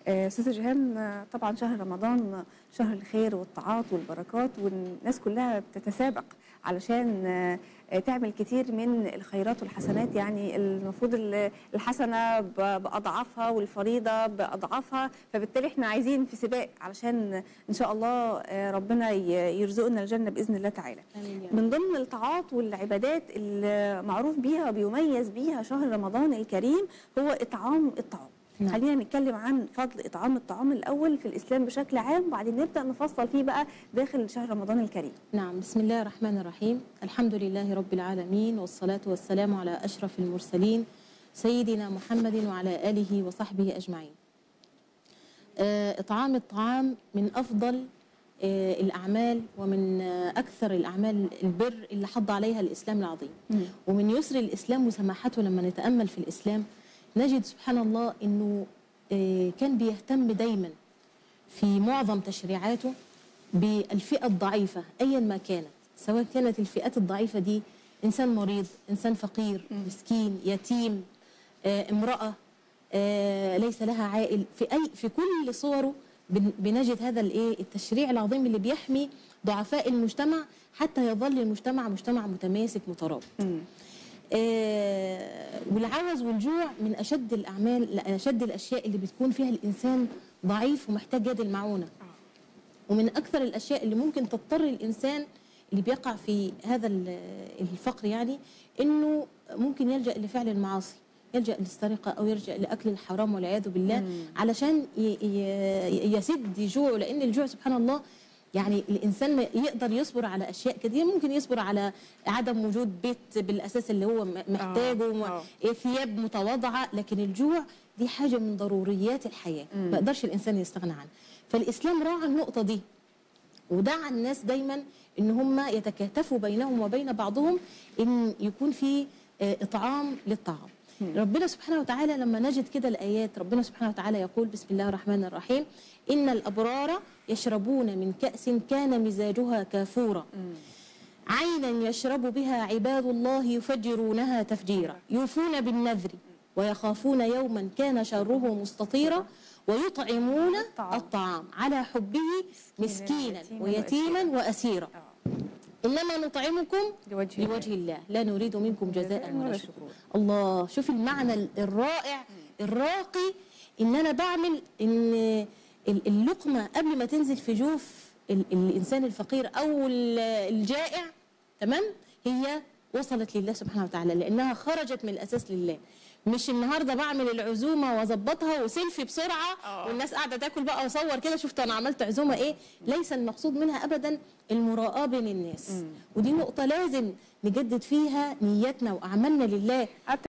أستاذة جيهان، طبعا شهر رمضان شهر الخير والطاعات والبركات، والناس كلها بتتسابق علشان تعمل كتير من الخيرات والحسنات. يعني المفروض الحسنة بأضعافها والفريضة بأضعافها، فبالتالي احنا عايزين في سباق علشان إن شاء الله ربنا يرزقنا الجنة بإذن الله تعالى. من ضمن الطاعات والعبادات المعروف بيها وبيميز بيها شهر رمضان الكريم هو إطعام الطعام. نعم. خلينا نتكلم عن فضل إطعام الطعام الأول في الإسلام بشكل عام، وبعدين نبدأ نفصل فيه بقى داخل شهر رمضان الكريم. نعم، بسم الله الرحمن الرحيم. الحمد لله رب العالمين، والصلاة والسلام على أشرف المرسلين سيدنا محمد وعلى آله وصحبه أجمعين. إطعام الطعام من أفضل الأعمال ومن أكثر الأعمال البر اللي حض عليها الإسلام العظيم. ومن يسر الإسلام وسماحته لما نتأمل في الإسلام نجد سبحان الله أنه كان بيهتم دايما في معظم تشريعاته بالفئة الضعيفة أيا ما كانت، سواء كانت الفئات الضعيفة دي إنسان مريض، إنسان فقير، مسكين، يتيم، امرأة ليس لها عائل، في كل صوره بنجد هذا التشريع العظيم اللي بيحمي ضعفاء المجتمع حتى يظل المجتمع مجتمع متماسك مترابط. والعوز والجوع من أشد الأعمال، أشد الأشياء اللي بتكون فيها الإنسان ضعيف ومحتاج يد المعونة. ومن أكثر الأشياء اللي ممكن تضطر الإنسان اللي بيقع في هذا الفقر يعني إنه ممكن يلجأ لفعل المعاصي، يلجأ للسرقة أو يلجأ لأكل الحرام والعياذ بالله علشان يسد جوعه، لأن الجوع سبحان الله يعني الإنسان يقدر يصبر على أشياء كثيرة، ممكن يصبر على عدم وجود بيت بالأساس اللي هو محتاجه، ثياب متواضعة، لكن الجوع دي حاجة من ضروريات الحياة ما يقدرش الإنسان يستغنى عنها. فالإسلام راعى النقطة دي ودعا الناس دايما إن هم يتكاتفوا بينهم وبين بعضهم إن يكون في إطعام للطعام. ربنا سبحانه وتعالى لما نجد كده الآيات، ربنا سبحانه وتعالى يقول بسم الله الرحمن الرحيم: إن الأبرار يشربون من كأس كان مزاجها كافورا عينا يشرب بها عباد الله يفجرونها تفجيرا يوفون بالنذر ويخافون يوما كان شره مستطيرا ويطعمون الطعام على حبه مسكينا ويتيما وأسيرا إنما نطعمكم لوجه الله لا نريد منكم جزاء ولا شكورا. الله، شوف المعنى الرائع الراقي، إن أنا بعمل إن اللقمة قبل ما تنزل في جوف الإنسان الفقير أو الجائع، تمام، هي وصلت لله سبحانه وتعالى لأنها خرجت من الأساس لله. مش النهارده بعمل العزومه واظبطها وسيلفي بسرعه والناس قاعده تاكل بقى واصور كده شفت انا عملت عزومه ايه. ليس المقصود منها ابدا المراءه بين الناس، ودي نقطه لازم نجدد فيها نيتنا واعمالنا لله.